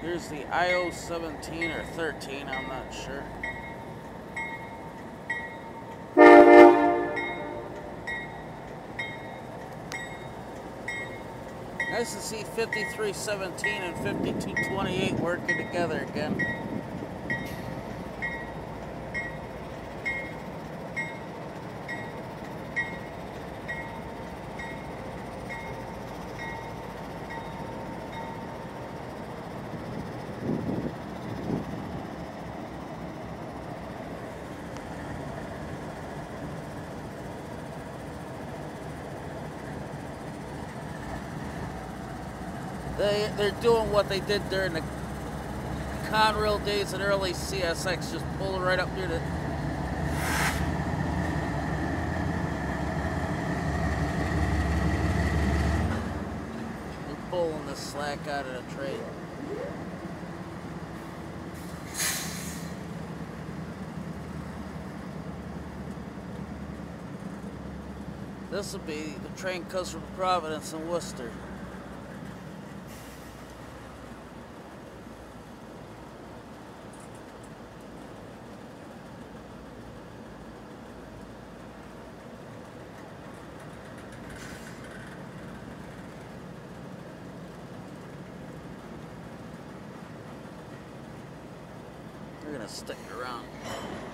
Here's the IO 17 or 13, I'm not sure. Nice to see 5317 and 5228 working together again. They're doing what they did during the Conrail days and early CSX, just pulling right up near the... They're pulling the slack out of the train. This will be, the train comes from Providence and Worcester. We're gonna stick around.